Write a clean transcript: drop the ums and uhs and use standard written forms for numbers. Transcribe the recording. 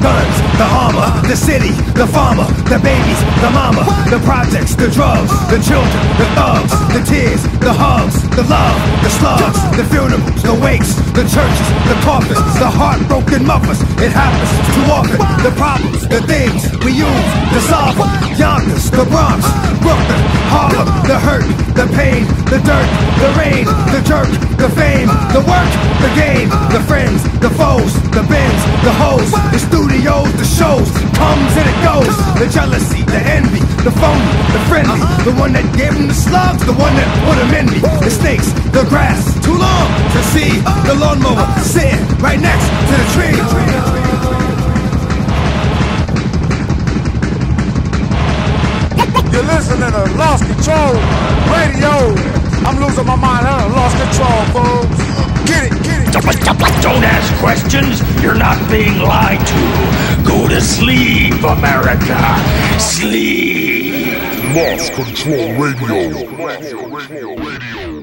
guns, the armor, the city, the farmer, the babies, the mama, the projects, the drugs, the children, the thugs, the tears, the hugs, the love, the slugs, the funerals, the wakes, the churches, the coffins, the heartbroken mothers. It happens too often. The problems, the things we use to solve them. Yonkers, the Bronx, Brooklyn, Harlem, the hurt, the pain, the dirt, the rain, the jerk, the fame, the work, the game, the friends, the foes, the bins, the hoes, the studios, the shows, comes and it goes. The jealousy, the envy, the phony, the friendly, the one that gave him the slugs, the one that put him in me. The snakes, the grass, too long to see. The lawnmower sitting right next to the tree. You're listening to Lost Control Radio. I'm losing my mind. I lost control, folks. Get it, get it. Don't ask questions. You're not being lied to. Go to sleep, America. Sleep. Lost Control Radio.